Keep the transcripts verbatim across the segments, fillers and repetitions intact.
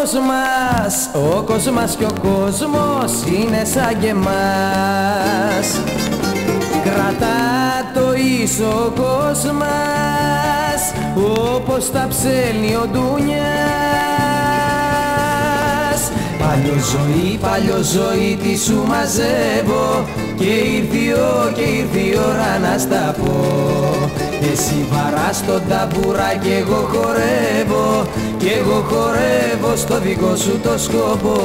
κόσμας, ο κόσμας και ο κόσμος είναι σαν και εμάς. Κρατά το ίσο ο κόσμας, όπως τα ψέλνει ο Ντούνιας. Παλιό ζωή, παλιό ζωή, τι σου μαζεύω, και ήρθε η ώρα, και ήρθε η ώρα να στα πω. Εσύ βαράς τον ταμπούρα κι εγώ χορεύω, κι εγώ χορεύω στο δικό σου το σκοπό.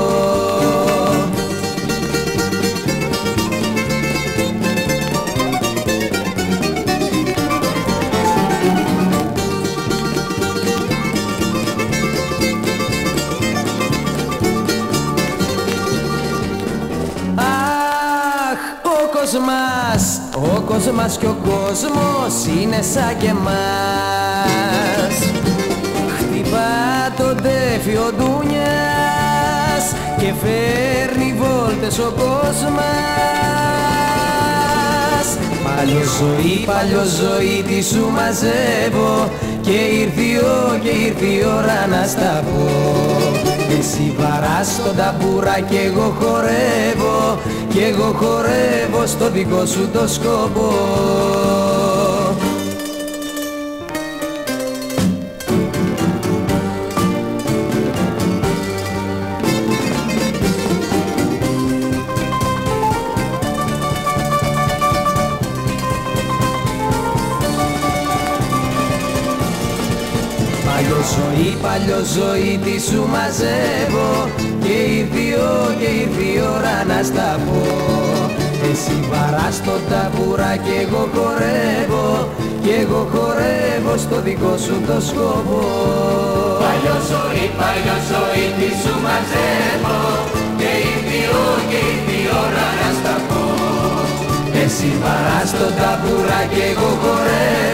Ο κόσμας, ο κόσμας και ο κόσμος είναι σαν και εμάς. Χτυπά το τέφι ο Ντούνιας και φέρνει βόλτες ο κόσμας. Παλιό ζωή, παλιό ζωή, τι σου μαζεύω, και ήρθε η ώρα, και ήρθε η ώρα να στα πω. Εσύ βαράς τον ταμπούρα κι εγώ χορεύω, κι εγώ χορεύω στο δικό σου το σκοπό. Παλιό ζωή, παλιό ζωή, τι σου μαζεύω, και ήρθε η ώρα, και ήρθε η ώρα να στα πω. Εσύ βαράς τον ταμπούρα κι εγώ χορεύω, κι εγώ χορεύω στο δικό σου το σκοπό. Παλιό ζωή, παλιό ζωή, τι σου μαζεύω, και ήρθε η ώρα, και ήρθε η ώρα να στα πω. Εσύ βαράς τον ταμπούρα κι εγώ χορεύω,